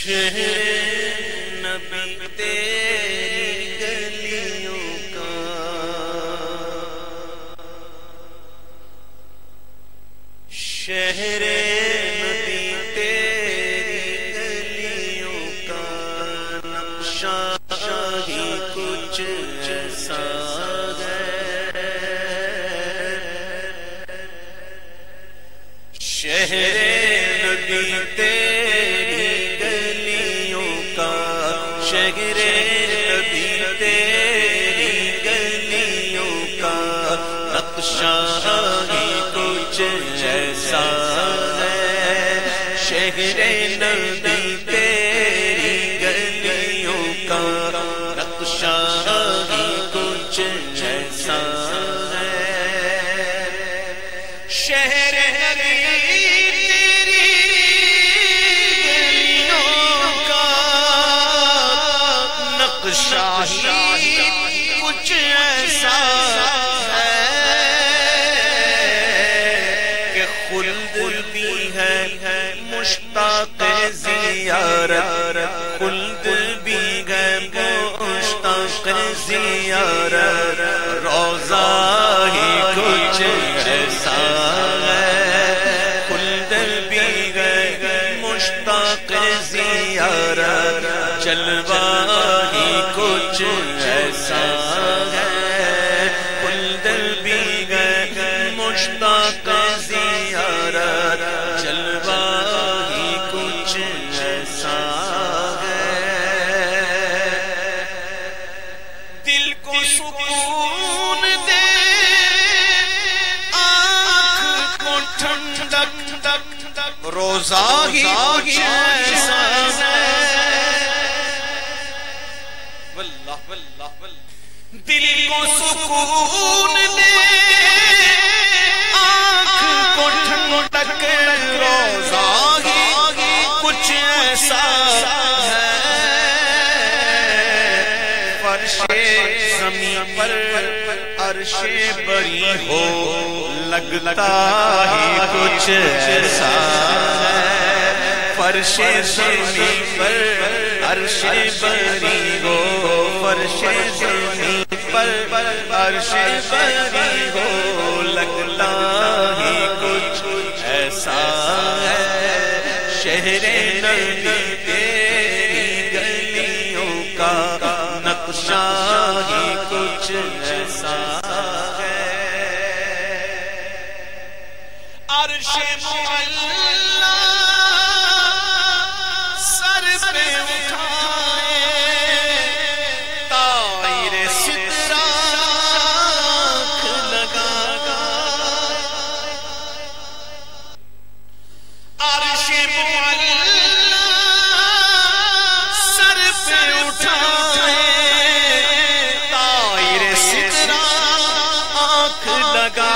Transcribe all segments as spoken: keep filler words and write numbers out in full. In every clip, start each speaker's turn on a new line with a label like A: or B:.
A: شہر نبی تیری گلیوں کا، شہر نبی تیری گلیوں کا نقشہ ہی کچھ ایسا ہے، شہر نبی تیری گلیوں کا، شہر نبی تیری گلیوں کا نقشہ ہی کچھ ایسا ہے، شہر نبی تیری گلیوں کا نقشہ ہی کچھ ایسا ہے، شہر نبی شاہی کچھ ایسا ہے کہ خلد بھی ہے مشتاق زیارت، خلد بھی ہے مشتاق زیارت، روضہ ہی کچھ ایسا ہے، خلد بھی ہے مشتاق زیارت، جلوہ کچھ ایسا ہے، خلد بھی ہے مشتاق زیارت، جلوہ ہی کچھ ایسا ہے، دل کو سکون دے آنکھ کو ٹھنڈک، روزہ ہی کچھ ایسا ہے، دل کو سکون دے آنکھ کو ٹھنڈک، روزہ ہی کچھ ایسا ہے، فرش زمین پر عرش بری ہو لگتا ہی کچھ ایسا ہے، فرش زمین پر عرش بری ہو، فرش زمین پر عرش بری ہو لگتا ہی کچھ ایسا ہے، شہر نبی تیری گلیوں کا نقشہ ہی کچھ ایسا ہے، عرش معلا سر پہ اٹھائے طائر سترہ آنکھ لگا، عرش معلا سر پہ اٹھائے طائر سترہ آنکھ لگا،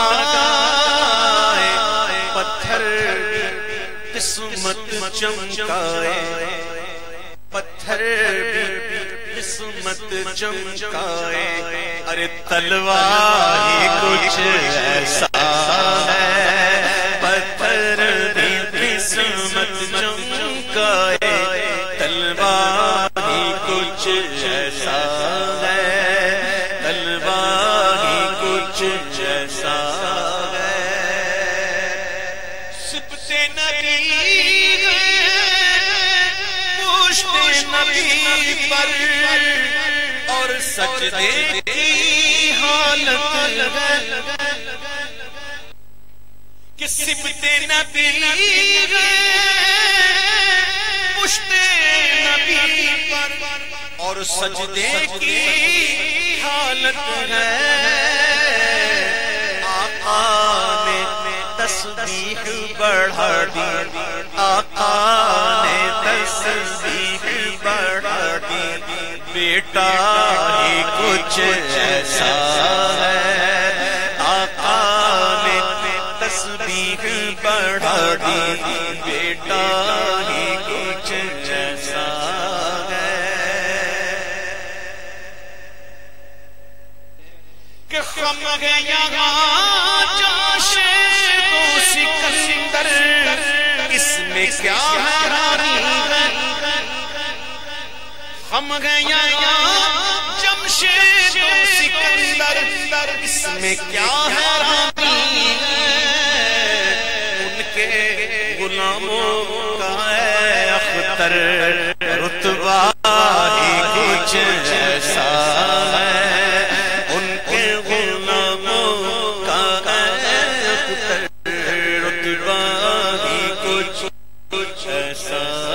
A: پتھر قسمت چمکائے، پتھر بھی قسمت چمکائے، ارے تلوار ہی کچھ ایسا ہے، پتھر بھی قسمت چمکائے، تلوار ہی کچھ ایسا ہے، تلوار ہی کچھ ایسا ہے، سبت نبی نبی پر اور سجدے کی حالت ہے کہ سبت نبی پشت نبی پر اور سجدے کی حالت ہے، آقا نے تسبیح بڑھا دی، آقا نے تسبیح بڑھا دی، بیٹا ہی کچھ ایسا ہے، آقا نے تسبیح بڑھا دی، بیٹا ہی کچھ ایسا ہے کہ خم ہے یہاں جاشے تو سکندر، اس میں کیا حیرانی ہے، ہم گئے یہاں جمشید و سکندر، اس میں کیا حیرانی ہے، ان کے غلاموں کا ہے اختر، رتبہ ہی کچھ ایسا ہے، ان کے غلاموں کا ہے اختر، رتبہ ہی کچھ ایسا